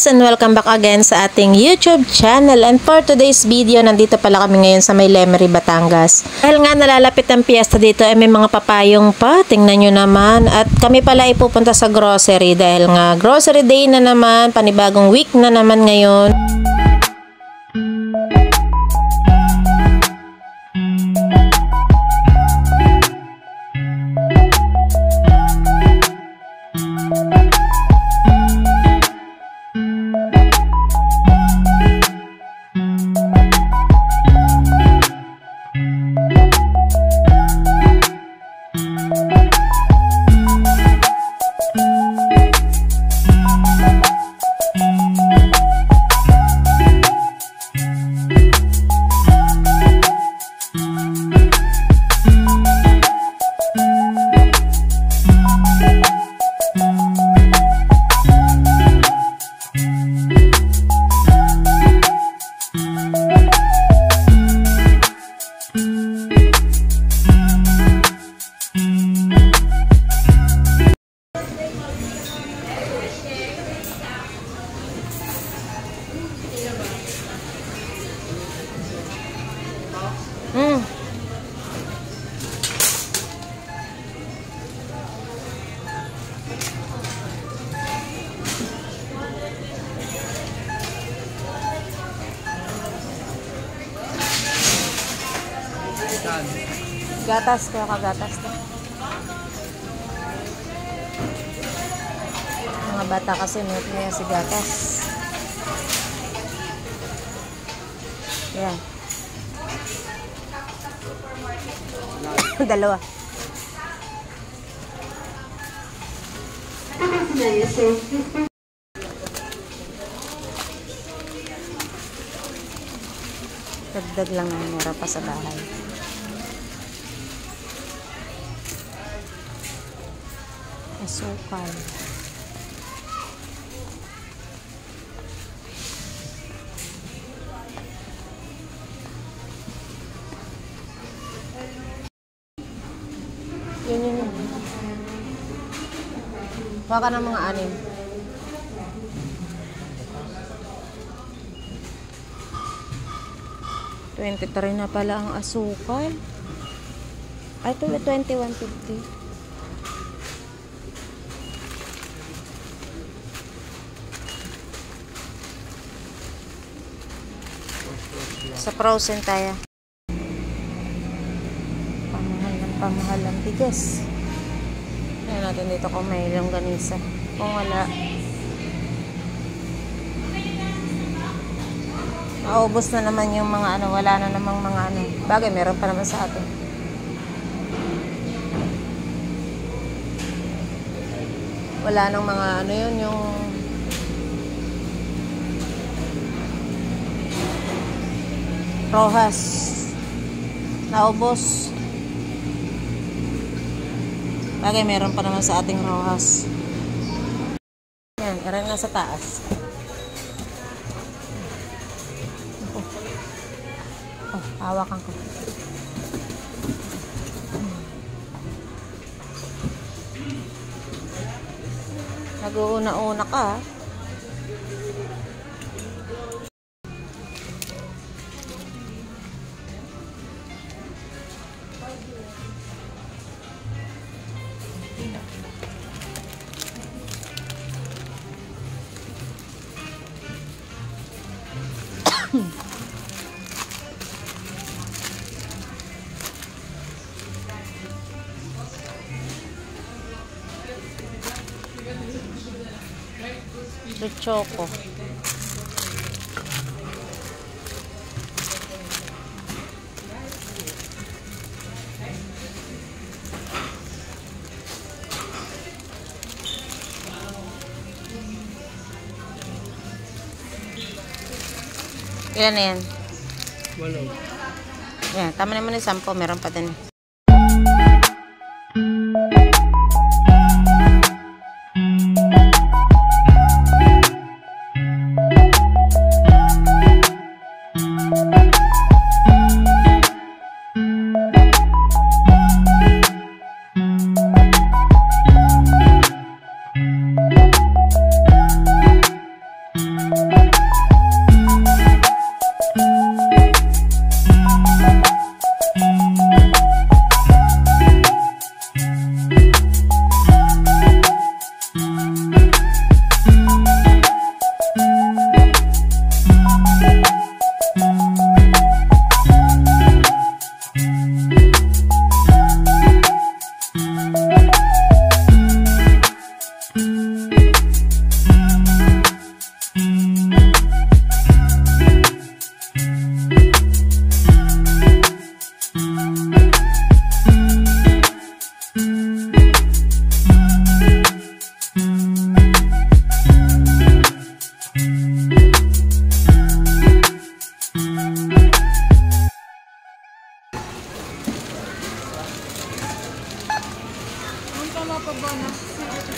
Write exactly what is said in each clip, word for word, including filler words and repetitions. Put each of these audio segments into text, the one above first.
guys, and welcome back again sa ating YouTube channel. And for today's video, nandito pala kami ngayon sa may Lemery, Batangas. Dahil nga nalalapit ang piyesta dito, ay may mga papayong pa. Tingnan nyo naman. At kami pala ay pupunta sa grocery dahil nga grocery day na naman, panibagong week na naman ngayon. Mm. Gatas, kaya kagatas na. Mga bata kasi minute niya si gatas. Yan. Dalawa. Dagdag lang ang meron pa sa bahay. Asukal. Yun yun yun. Huwag ka ng mga anim. twenty-three na pala ang asukal. Ay, ito twenty-one fifty. Sa frozen tayo. Pamahal ang bigas. Ayan natin dito kung may longganisa. Kung wala, naubos na naman yung mga ano, wala na namang mga ano. Bagay, meron pa naman sa atin. Wala nang mga ano yun, yung Rojas. Naubos. Bagay, meron pa naman sa ating Rojas. Yan, aray na sa taas. Oh, oh, hawakan ko. Nag-uuna-una ka, ha? Choco. Ilan na yan? Walo. Yan, tama naman yung sampo. Meron pa din.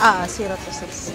Ah, zero to six.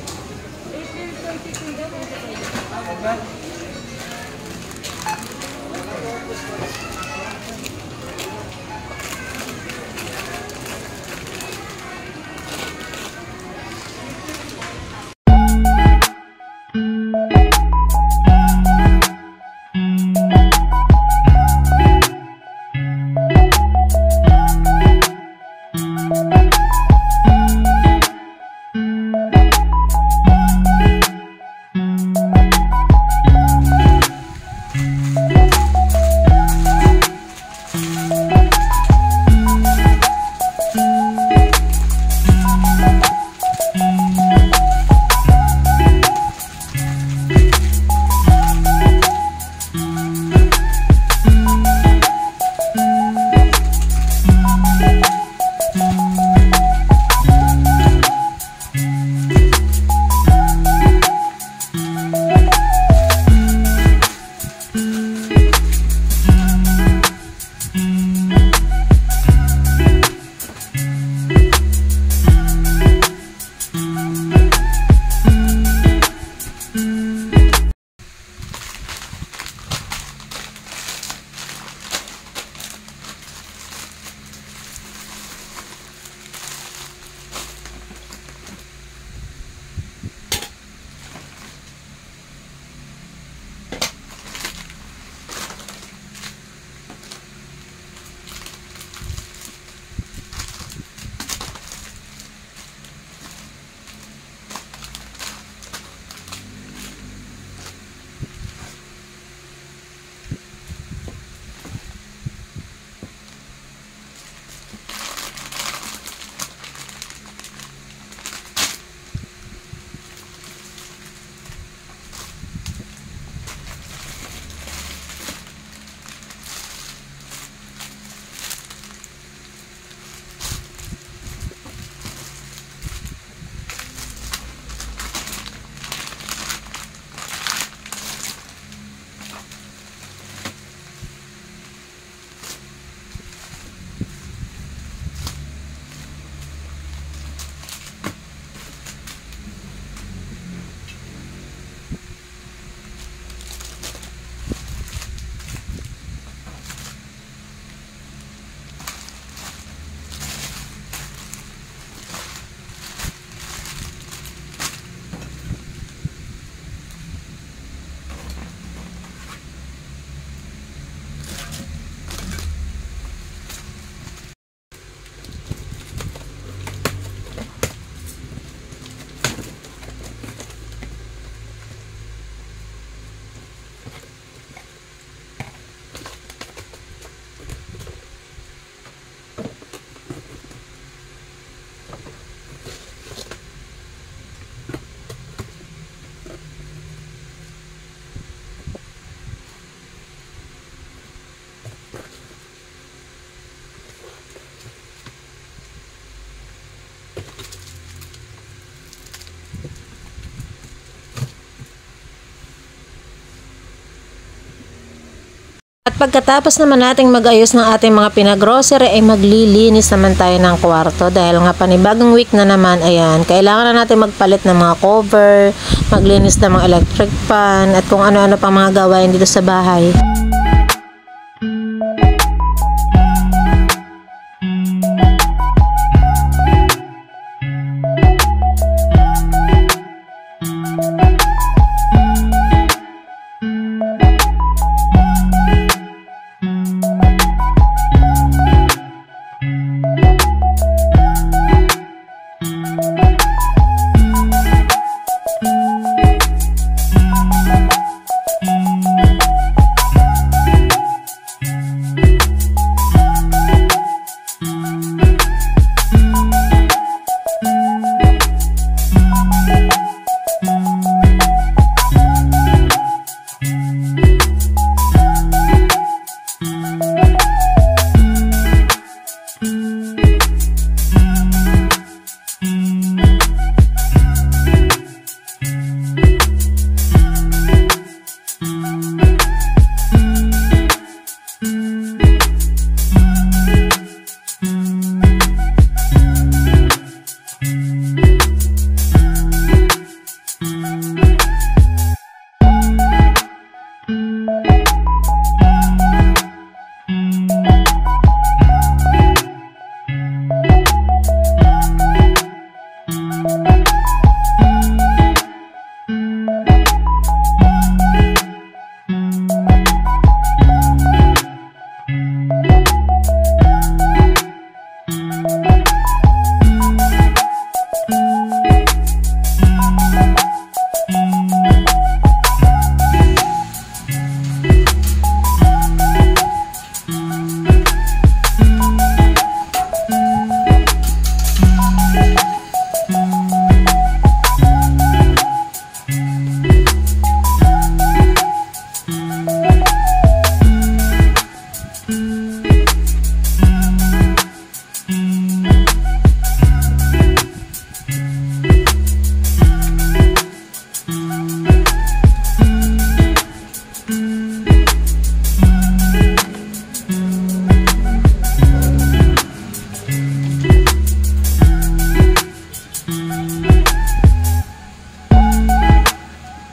At pagkatapos naman nating mag-ayos ng ating mga pinag-grocery ay maglilinis naman tayo ng kwarto dahil nga panibagong week na naman, ayan, kailangan na natin magpalit ng mga cover, maglinis ng mga electric fan at kung ano-ano pa mga gawain dito sa bahay.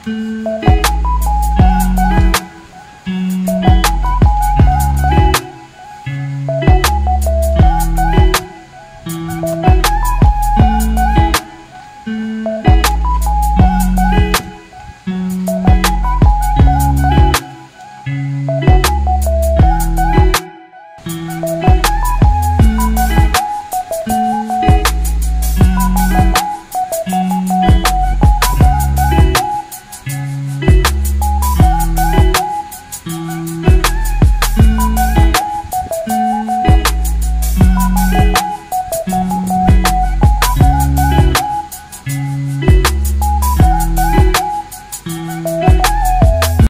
Bye!